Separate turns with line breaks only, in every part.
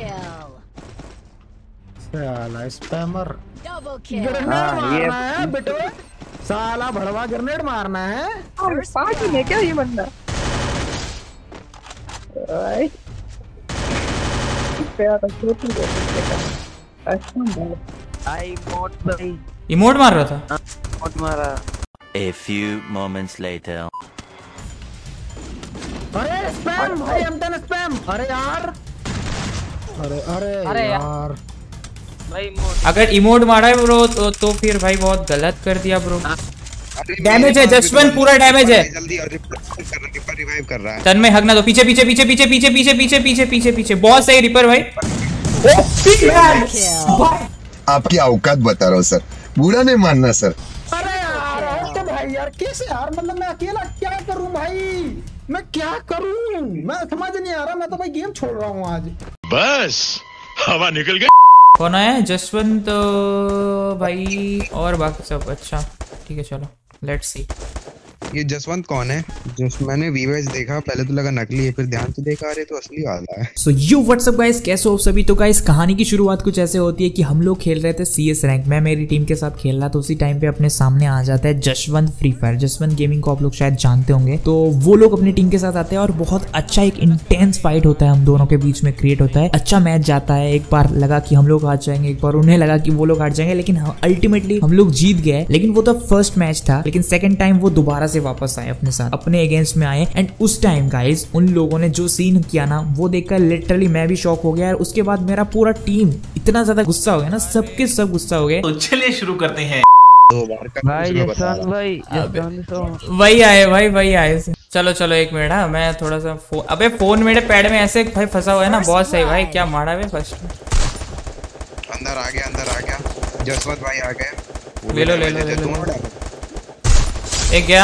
साला spammer grenade मारना है बेटो, साला भड़वा ग्रेनेड मारना है।
पार्टी में क्या ये बंदा
इमोट मार रहा था।
इमोट मारा।
A few moments later.
अरे स्पैम भाई, M10 स्पैम। अरे यार, अरे यार
भाई
अगर इमोट मारा है ब्रो तो फिर भाई बहुत गलत कर दिया ब्रो। डैमेज है जसवंत, पूरा डैमेज है।
जल्दी और रिवाइव कर रहा है।
तन्मय हगना दो, पीछे पीछे पीछे पीछे पीछे पीछे पीछे पीछे पीछे पीछे बहुत सही रिपर भाई।
आपकी औकात बता रहा हूँ सर, बुरा नहीं मानना सर।
अरे यार तो भाई यार कैसे यार, मतलब मैं अकेला क्या करूं भाई, मैं क्या करूं, मैं समझ नहीं आ रहा। मैं तो भाई गेम छोड़ रहा हूं आज।
बस हवा निकल गई।
कौन है? जसवंत भाई और बाकी सब। अच्छा ठीक है चलो लेट्स सी।
ये जसवंत कौन है? मैंने वीवेज देखा, पहले तो लगा नकली है, फिर ध्यान से देखा अरे तो असली वाला है।
सो यू व्हाट्सअप गाइस, कैसे हो सभी? तो गाइस कहानी की शुरुआत कुछ ऐसे होती है कि हम लोग खेल रहे थे CS रैंक, मैं मेरी टीम के साथ खेल रहा, तो उसी टाइम पे अपने सामने आ जाता है Jaswant free fire. Jaswant gaming को आप लोग शायद जानते होंगे। तो वो लोग अपनी टीम के साथ आते हैं और बहुत अच्छा एक इंटेंस फाइट होता है हम दोनों के बीच में क्रिएट होता है। अच्छा मैच जाता है। एक बार लगा कि हम लोग हार जाएंगे, एक बार उन्हें लगा कि वो लोग हार जाएंगे, लेकिन अल्टीमेटली हम लोग जीत गए। लेकिन वो तो फर्स्ट मैच था, लेकिन सेकंड टाइम वो दोबारा से वापस आए अपने साथ, अपने अगेंस्ट में आए। एंड उस टाइम गाइस उन लोगों ने जो सीन किया ना, वो देखकर लिटरली मैं भी शॉक हो गया। और उसके बाद मेरा पूरा टीम इतना ज्यादा गुस्सा हो गया ना, सबके सब गुस्सा हो गए।
तो चलिए शुरू करते हैं।
भाई जसवंत भाई,
वही आए भाई, वही आए। चलो चलो एक मिनट। हाँ मैं थोड़ा सा अबे फोन मेरे पैड में ऐसे भाई फंसा हुआ है ना, बहुत सही भाई। क्या मारा है फर्स्ट में?
अंदर आ गया जसवंत भाई आ गए।
ले लो एक गया।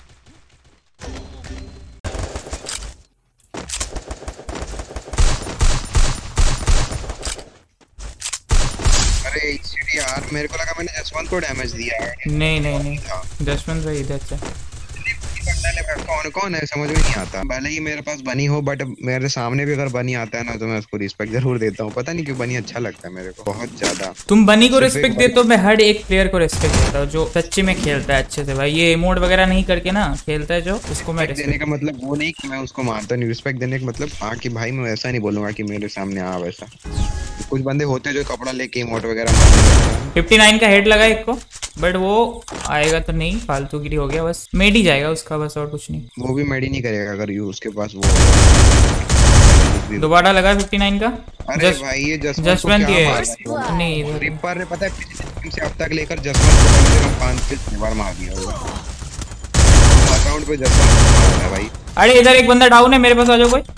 अरे यार मेरे को लगा मैंने जसवंत को डैमेज दिया है।
नहीं जसवंत भाई इधर से।
कौन है समझ में नहीं आता। भले ही मेरे पास बनी हो, बट मेरे सामने भी अगर बनी आता है ना तो मैं उसको रिस्पेक्ट जरूर देता हूँ। पता नहीं क्यों बनी अच्छा लगता है मेरे को बहुत ज्यादा।
तुम बनी को रिस्पेक्ट दे तो मैं हर एक प्लेयर को रिस्पेक्ट देता हूँ जो सच्चे में खेलता है अच्छे से भाई। ये इमोट वगैरह नहीं करके ना खेलता है जो, उसको मैं
देने का मतलब वो नहीं कि मैं उसको मानता नहीं। रिस्पेक्ट देने का मतलब हाँ कि भाई मैं ऐसा नहीं बोलूंगा कि मेरे सामने आ वैसा। कुछ बंदे होते हैं जो कपड़ा लेके इमोट वगैरह
59 का हेड लगा एक को, बट वो आएगा तो नहीं, फालतूगिरी हो गया। बस मेड ही जाएगा उसका, बस और कुछ नहीं।
वो भी मेड ही नहीं करेगा अगर यू उसके पास वो।
दोबारा लगा 59 का।
अरे भाई ये
जसवंत ये नहीं
रिपर ने पता है पिछले से अब तक लेकर जसवंत को कम से कम 5 बार मार दिया होगा अकाउंट पे। जसवंत है भाई।
अरे इधर एक बंदा डाउन है, मेरे पास आ जाओ कोई।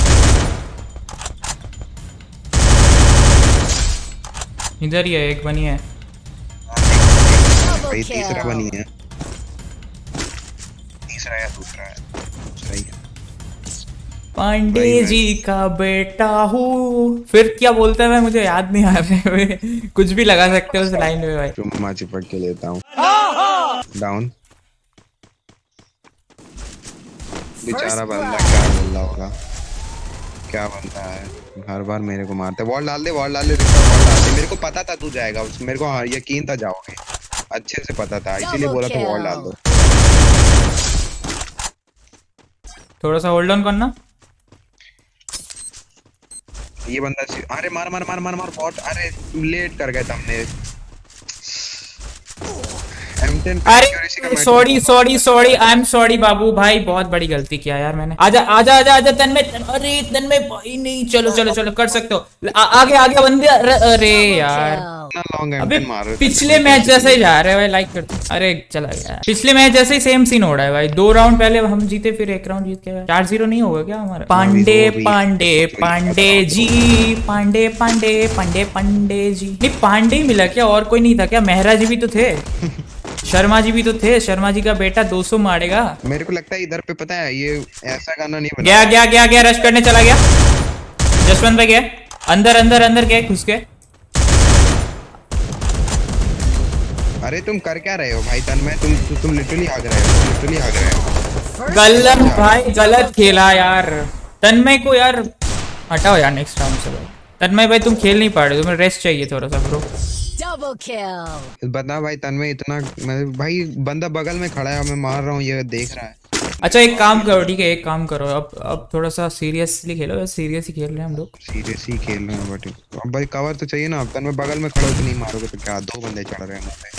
इधर ही है, एक बनी है
भाई। तीसरा बनी है, तीसरा या दूसरा है, दूसरा ही है।
पांडे जी का बेटा हूँ, फिर क्या बोलता है मैं मुझे याद नहीं आ रहा है। कुछ भी लगा सकते हो उस लाइन में भाई।
चुम्मा चिपक के लेता हूँ। डाउन बेचारा बंदा क्या बोल रहा होगा, क्या बनता है। हर बार मेरे को मारता है। वॉल डाल दे वॉल डाल दे। मेरे को पता था तू जाएगा, मेरे को यकीन था जाओगे, अच्छे से पता था, इसीलिए बोला था वॉल डाल दो।
थोड़ा सा होल्ड ऑन करना।
ये बंदा अरे मार मार मार मार मार बॉट। अरे लेट कर गए तुमने।
अरे सॉरी आई एम सॉरी बाबू भाई, बहुत बड़ी गलती किया यार मैंने। आजा आजा आजा आजा तन्मय। अरे तन्मय भाई नहीं, चलो चलो चलो कर सकते हो। आगे बंदे। अरे यार अबे पिछले मैच जैसे ही जा रहे हैं भाई, लाइक करते। अरे चला गया। पिछले मैच जैसे ही सेम सीन हो रहा है भाई। 2 राउंड पहले हम जीते, फिर 1 राउंड जीत के 4-0 नहीं होगा क्या हमारा? पांडे जी नहीं पांडे ही मिला क्या? और कोई नहीं था क्या? मेहरा जी भी तो थे, शर्मा जी भी तो थे। शर्मा जी का बेटा 200 मारेगा।
मेरे को लगता है इधर पे पता है ये ऐसा गाना नहीं बना।
गया रश करने चला गया। जसवंत भाई गया अंदर गए घुस के।
अरे तुम कर क्या रहे हो भाई तन्मय? तुम लिटरली भाग रहे हो।
गलत भाई, गलत खेला यार। तन्मय को यार हटाओ यार नेक्स्ट राउंड से भाई। तन्मय भाई तुम खेल नहीं पा रहे, तुम्हें रेस्ट चाहिए थोड़ा सा ब्रो।
Double kill.
बता भाई तन्मय इतना भाई बंदा बगल में खड़ा है, मैं मार रहा हूँ, ये देख रहा है।
अच्छा एक काम करो, ठीक है एक काम करो, अब थोड़ा सा सीरियसली खेलो, सीरियस ही खेल रहे हैं हम लोग।
सीरियस ही खेल रहे हैं बट अब भाई कवर तो चाहिए ना। अब तन्मय बगल में खड़ा हो तो नहीं मारोगे तो क्या? दो बंदे चढ़ रहे हैं मुझे।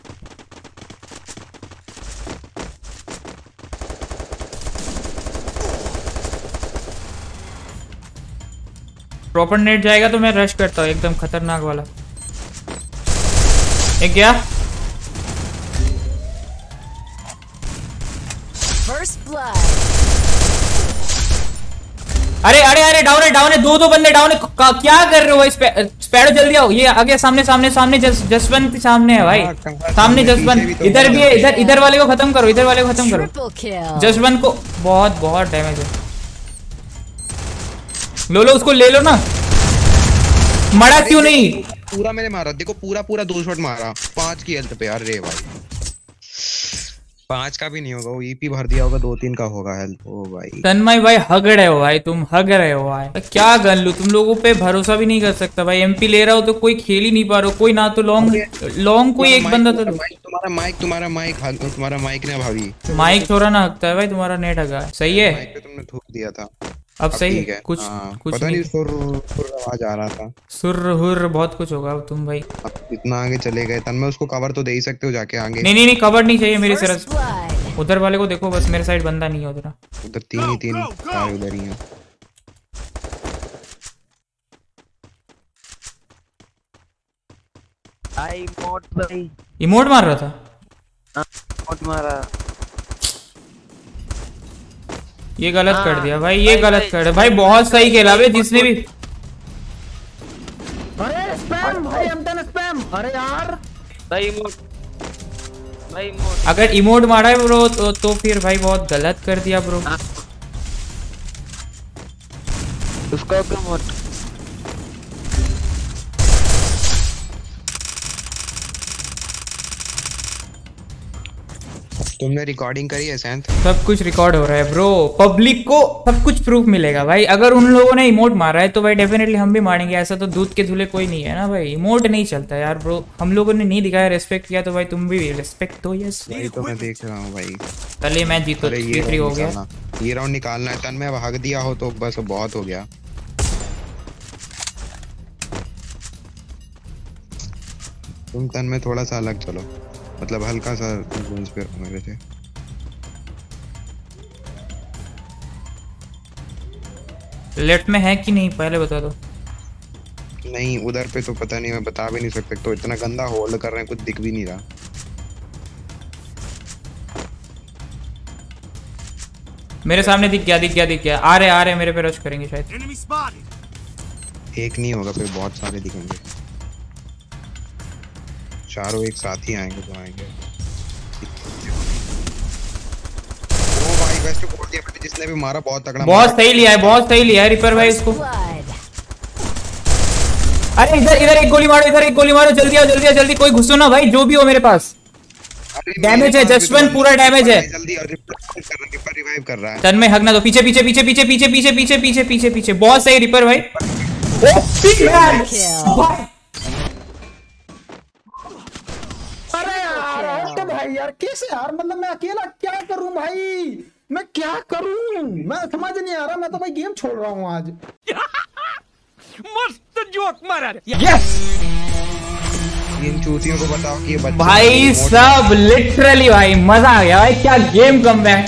प्रॉपर नेट जाएगा तो मैं रश करता हूँ एकदम खतरनाक वाला। एक गया।
First blood.
अरे अरे अरे डाउन है, दो बंदे डाउन है। क्या कर रहे हो? स्पैडो जल्दी आओ, ये आगे सामने जसवंत सामने है भाई, सामने जसवंत। इधर भी है, इधर वाले को खत्म करो, इधर वाले को खत्म करो।
Triple kill.
जसवंत को बहुत डैमेज है। लो उसको ले लो ना। मरा क्यों नहीं?
पूरा मैंने मारा, देखो पूरा 2 शॉट मारा 5 की हेल्थ पे। अरे भाई 5 का भी नहीं होगा, वो ईपी भर दिया होगा, 2-3 का होगा हेल्थ। ओ भाई
तन्मय भाई हग रहे हो भाई, तुम हग रहे हो भाई। क्या गन लूं, तुम लोगों पे भरोसा भी नहीं कर सकता भाई। एमपी ले रहा हो तो कोई खेल ही नहीं पा रहा हो, कोई ना तो लॉन्ग कोई एक बंदा तो।
तुम्हारा माइक ना भाभी,
माइक थोड़ा ना हकता है भाई, तुम्हारा नेट हगा है। सही है,
माइक पे तुमने थूक दिया था।
अब सही है। कुछ
पता नहीं सुर आवाज आ रहा था,
सुर हुर बहुत कुछ होगा तुम भाई।
इतना आगे चले गए तन्मय, उसको कवर तो दे ही सकते हो जाके आगे।
नहीं कवर नहीं चाहिए मेरी
First
तरफ।
blood.
उधर वाले को देखो बस, मेरे साइड बंदा नहीं है उधर।
उधर 3 उधर ही है।
आई मोट भाई,
इमोट मार रहा था।
मोट मारा।
ये गलत कर दिया भाई, ये गलत कर दिया भाई। बहुत सही खेला भाई जिसने भी।
अरे स्पैम भाई, M10 स्पैम। अरे यार
भाई मोट, भाई मोट।
अगर इमोट मारा है ब्रो तो फिर भाई बहुत गलत कर दिया ब्रो।
उसका क्या मोट?
तुमने रिकॉर्डिंग करी है सैंत?
सब कुछ रिकॉर्ड हो रहा है ब्रो, पब्लिक को सब कुछ प्रूफ मिलेगा भाई। अगर उन लोगों ने इमोट मारा है तो भाई डेफिनेटली हम भी मारेंगे। ऐसा तो दूध के धुले कोई नहीं है ना भाई, इमोट नहीं चलता यार ब्रो। हम लोगों ने नहीं दिखाया, रेस्पेक्ट किया, तो भाई तुम भी रेस्पेक्ट दो। यस
भाई तो मैं देख रहा हूँ भाई।
चल ये मैच जीतो, 3-3 हो गया।
ये राउंड निकालना है। तन्मय अब हक दिया हो तो बस बहुत हो गया। तुम तन्मय थोड़ा सा अलग चलो, मतलब हल्का सा जोन्स पे मेरे थे।
लेफ्ट में है कि नहीं पहले बता दो।
नहीं उधर पे तो पता नहीं, मैं बता भी नहीं सकता। तो इतना गंदा होल्ड कर रहे हैं, कुछ दिख भी नहीं रहा।
मेरे सामने दिख गया। आ रहे मेरे पे रश करेंगे शायद।
एक नहीं होगा, फिर बहुत सारे दिखेंगे। चारों एक साथ ही आएंगे तो आएंगे। ओ भाई वेस्ट को बोल दिया बेटे, जिसने भी मारा बहुत तगड़ा।
बहुत सही लिया है रिपर भाई इसको।
Blood.
अरे इधर एक गोली मारो, जल्दी आओ जल्दी। कोई घुसो ना भाई, जो भी हो मेरे पास। डैमेज है जसवंत, पूरा डैमेज है।
जल्दी रिवाइव कर रहा है।
तन्मय हगना दो, पीछे। बहुत सही रिपर भाई।
अरे यार हट भाई यार, कैसे यार? मतलब मैं अकेला क्या करूं भाई, मैं क्या करूं? मैं समझ नहीं आ रहा। मैं तो भाई गेम छोड़ रहा हूं आज।
मस्त जोक मारा।
यस
इन चूतियों को बताओ कि ये बच्चे
भाई सब लिटरली भाई मजा आ गया भाई। क्या गेम कमबैक।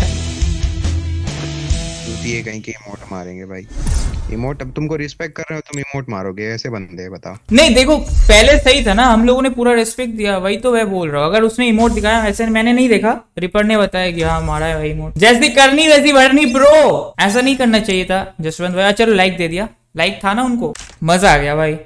चूतिए कहीं के इमोट मारेंगे भाई। इमोट अब तुमको रिस्पेक्ट कर रहे हो, तुम इमोट मारोगे? ऐसे बंदे बताओ।
नहीं देखो पहले सही था ना, हम लोगों ने पूरा रिस्पेक्ट दिया, वही तो मैं बोल रहा हूँ। अगर उसने इमोट दिखाया, ऐसे मैंने नहीं देखा, रिपर ने बताया कि हाँ मारा है भाई इमोट। जैसी करनी वैसी भरनी ब्रो, ऐसा नहीं करना चाहिए था जसवंत भाई। चलो लाइक दे दिया, लाइक था ना उनको, मजा आ गया भाई।